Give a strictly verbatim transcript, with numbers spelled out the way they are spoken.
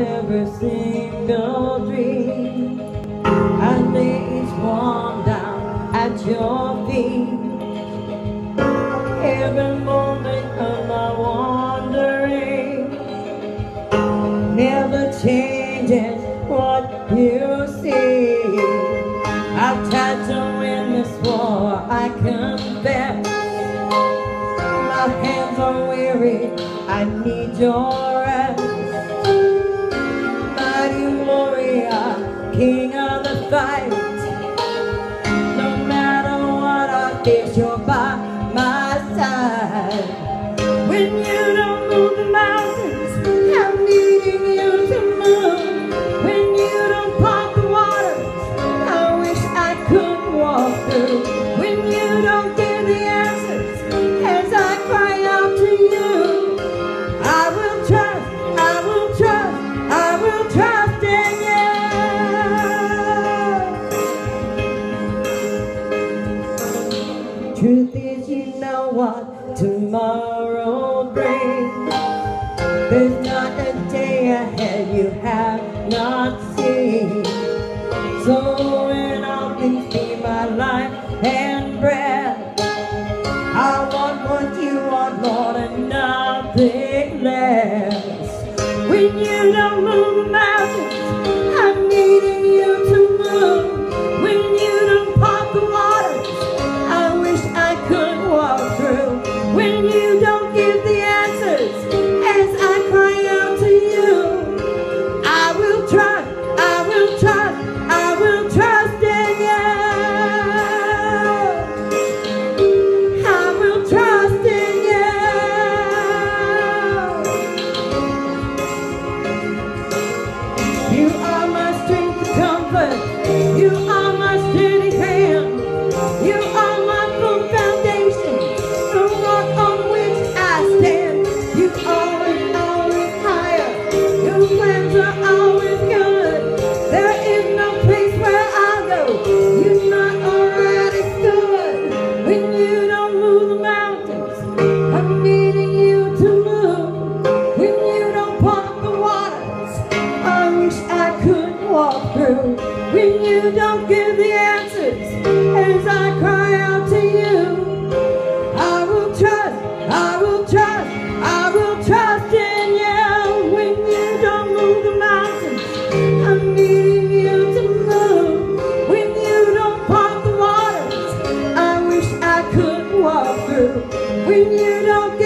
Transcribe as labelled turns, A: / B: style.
A: every single dream. I lay each one down at your feet. Every moment of my wandering never changes what you see. I've tried to win this war, I confess. My hands are weary, I need your rest. Mighty warrior, king of the fight. No matter what I face, you're by my side. When you don't move the mountains, I'm needing you to move. When you don't part the waters, I wish I could walk through. When you don't give the answers, as I cry out to you, I will trust, I will trust, I will trust in you. Truth is, you know what tomorrow brings. There's not a day ahead you have not seen. So in all things be my life and breath. I want what you want, Lord, and nothing less. When you don't move the mountains, I'm needing you to move. When you don't part the waters, I wish I could walk through. When you don't give the answers, as I cry out to you, I will trust, I will trust, I will trust in you. I will trust in you. You are my strength and comfort. You are my steady hand. You are my firm foundation, the rock on which I stand. You always, always higher. Your plans are always good. There is no place where I'll go you've not already stood. When you don't move the mountains, I'm needing you to move. When you don't part the waters, I wish I could walk through. When you don't give the answers, as I cry out to you, I will trust, I will trust, I will trust in you. When you don't move the mountains, I'm needing you to move. When you don't part the waters, I wish I could walk through. When you don't